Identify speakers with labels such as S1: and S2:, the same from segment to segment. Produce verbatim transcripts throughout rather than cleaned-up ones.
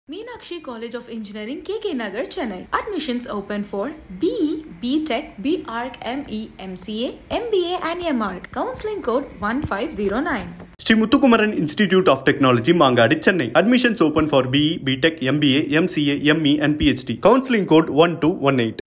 S1: Meenakshi College of Engineering, K K Nagar, Chennai. Admissions open for B E, B Tech, B Arch, M E, M C A, M B A and M Arch. Counseling code one five zero nine.
S2: Sri Muthukumaran Institute of Technology, Mangadi, Chennai. Admissions open for B E, B Tech, M B A, M C A, M E and P H D. Counseling code one two one eight.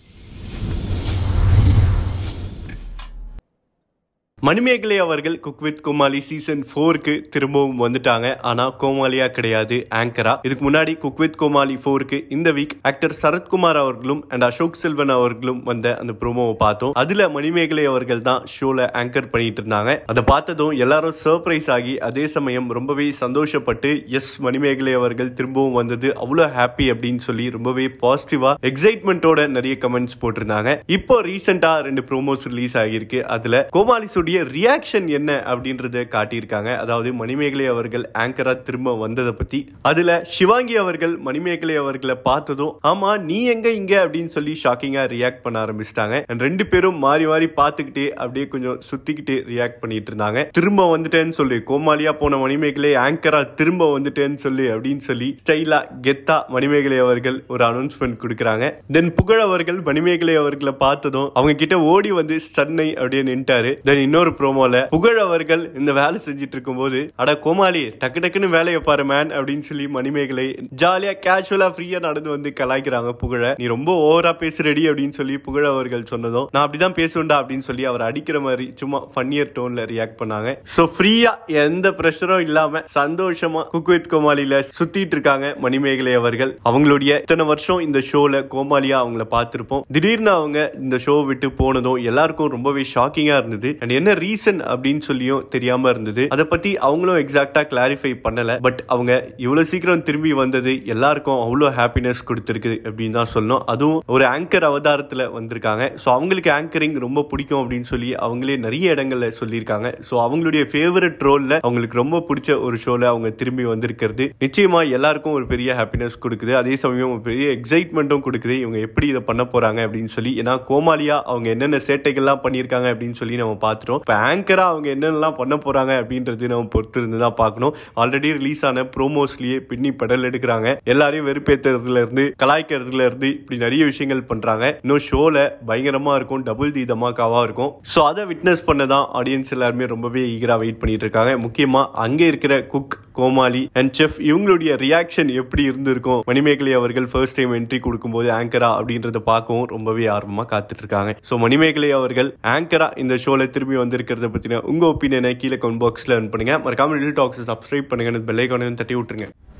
S2: Manimekalai அவர்கள் cook with Comali season ஃபோருக்கு திரும்பவும் வந்துட்டாங்க. ஆனா கோமாளியா கிடையாது, ஆங்கரா. இதுக்கு முன்னாடி cook with கோமாளி ஃபோருக்கு இந்த வீக் ஆக்டர் சரத்குமார் அவர்களும் அண்ட் அசோக் செல்வன் அவர்களும் வந்த அந்த ப்ரோமோவை பார்த்தோம். அதுல மணிமேகலை அவர்கள் தான் ஷோல ஆங்கர் பண்ணிட்டு இருந்தாங்க. அதை பார்த்ததும் எல்லாரும் சர்ப்ரைஸ் ஆகி அதே சமயம் ரொம்பவே சந்தோஷப்பட்டு எஸ் மணிமேகலை அவர்கள் திரும்பவும் வந்தது அவ்வளவு ஹாப்பி அப்படின்னு சொல்லி ரொம்பவே பாசிட்டிவா எக்ஸைட்மெண்டோட நிறைய கமெண்ட்ஸ் போட்டிருந்தாங்க. இப்போ ரீசெண்டா ரெண்டு ப்ரோமோஸ் ரிலீஸ் ஆகியிருக்கு. அதுல கோமாளி சுடி ரியாக்ஷன் என்ன அப்படின்றத காட்டியிருக்காங்க. அதாவது மணிமேகலை அவர்கள் ஆங்கரா திரும்ப வந்ததை பத்தி. அதுல சிவாங்கி அவர்கள் மணிமேகலை அவர்களை பார்த்ததும் ஆமா நீ எங்க இங்க அப்படின்னு சொல்லி ஷாக்கிங்கா ரியாக்ட் பண்ண ஆரம்பிச்சிட்டாங்க. ரெண்டு பேரும் மாறி மாறி பார்த்துக்கிட்டே அப்படியே கொஞ்சம் சுத்திக்கிட்டு ரியாக்ட் பண்ணிட்டு இருந்தாங்க. திரும்ப வந்துட்டேன்னு சொல்லி கோமாளியா போன மணிமேகலை ஆங்கரா திரும்ப வந்துட்டேன்னு சொல்லி அப்படின்னு சொல்லி ஸ்டைலா கெத்தா மணிமேகலை அவர்கள் ஒரு அனௌன்ஸ்மெண்ட் கொடுக்கறாங்க. தென் புகழ் அவர்கள் மணிமேகலை அவர்களை பார்த்ததும் அவங்க கிட்ட ஓடி வந்து சன்னை அப்படியே நின்ட்டாரு. தென் இன்னொரு ப்ரோமோல புகழ் அவர்கள் இந்த வேலை செஞ்சிட்டு இருக்கும் போது அட கோமாளி டக்கு டக்குன்னு வேலையை பாரு மேன் அப்படின்னு சொல்லி மணிமேகலை ஜாலியா கேஷுவலா ஃப்ரீயா நடந்து வந்து கலாய்க்கிறாங்க புகழ. நீ ரொம்ப ஓவரா பேசுறடி அப்படின்னு சொல்லி புகழ் அவர்கள் சொன்னதும் நான் அப்படிதான் பேசுவேன்டா அப்படின்னு சொல்லி அவர் அடிக்கிற மாதிரி சும்மா ஃபன்னியர் டோன்ல ரியாக்ட் பண்ணாங்க. சோ ஃப்ரீயா எந்த பிரஷரும் இல்லாம சந்தோஷமா குக் வித் கோமாளில சுத்திட்டு இருக்காங்க மணிமேகலை அவர்கள். அவங்களுடைய இத்தனை வருஷம் இந்த ஷோல கோமாளியா அவங்கள பார்த்திருப்போம். திடீர்னு அவங்க இந்த ஷோ விட்டு போனதும் எல்லாருக்கும் ரொம்பவே ஷாக்கிங்கா இருந்தது. அண்ட் என்ன ரீசன் அப்படின்னு சொல்லியும் தெரியாம இருந்தது. அதை பத்தி அவங்களும் எக்ஸாக்டா கிளாரிஃபை பண்ணல. பட் அவங்க இவ்வளவு சீக்கிரம் திரும்பி வந்தது எல்லாருக்கும் அவ்வளவு ஹாப்பினஸ் கொடுத்திருக்கு அப்படின்னு தான் சொல்லணும். அதுவும் ஒரு ஆங்கர் அவதாரத்துல வந்திருக்காங்க. சோ அவங்களுக்கு ஆங்கரிங் ரொம்ப பிடிக்கும் அப்படின்னு சொல்லி அவங்களே நிறைய இடங்கள்ல சொல்லியிருக்காங்க. சோ அவங்களுடைய ஃபேவரட் ரோல்ல அவங்களுக்கு ரொம்ப பிடிச்ச ஒரு ஷோல அவங்க திரும்பி வந்திருக்கிறது நிச்சயமா எல்லாருக்கும் ஒரு பெரிய ஹாப்பினஸ் கொடுக்குது. அதே சமயம் ஒரு பெரிய எக்ஸைட்மெண்ட்டும் கொடுக்குது. இவங்க எப்படி இதை பண்ண போறாங்க அப்படின்னு சொல்லி. ஏன்னா கோமாளியா அவங்க என்னென்ன சேட்டைகள்லாம் பண்ணியிருக்காங்க அப்படின்னு சொல்லி நம்ம பார்த்துட்டோம். இப்போ ஆங்கரா அவங்க என்னென்னலாம் பண்ண போறாங்க அப்படின்றது நம்ம பொறுத்து இருந்து தான் பார்க்கணும். ஆல்ரெடி ரிலீஸ் ஆன ப்ரோமோஸ்லயே பின்னி படல் எடுக்கிறாங்க. எல்லாரையும் வெறுப்பேற்றுறதுல இருந்து கலாய்க்கிறதுல இருந்து இப்படி நிறைய விஷயங்கள் பண்றாங்க. இன்னும் ஷோல பயங்கரமா இருக்கும், டபுள் தி தமாக்காவா இருக்கும். ஸோ அதை விட்னஸ் பண்ணதான் ஆடியன்ஸ் எல்லாருமே ரொம்பவே ஈகரா வெயிட் பண்ணிட்டு இருக்காங்க. முக்கியமா அங்கே இருக்கிற குக் கோமாளி அண்ட் செஃப் இவங்களுடைய ரியாக்ஷன் எப்படி இருந்திருக்கும் மணிமேகலை அவர்கள் ஃபர்ஸ்ட் டைம் என்ட்ரி கொடுக்கும்போது ஆங்கரா அப்படின்றத பார்க்கவும் ரொம்பவே ஆர்வமா காத்துட்டு இருக்காங்க. ஸோ மணிமேகலை அவர்கள் ஆங்கரா இந்த ஷோல திரும்பி வந்திருக்கிறத பத்தின உங்க ஒப்பீனியனை கீழே கமெண்ட் பாக்ஸ்ல பண்ணுங்க. மறக்காம லிட்டில் டாக்ஸ் சப்ஸ்கிரைப் பண்ணுங்க, பெல் ஐகானையும் தட்டி விட்டுருங்க.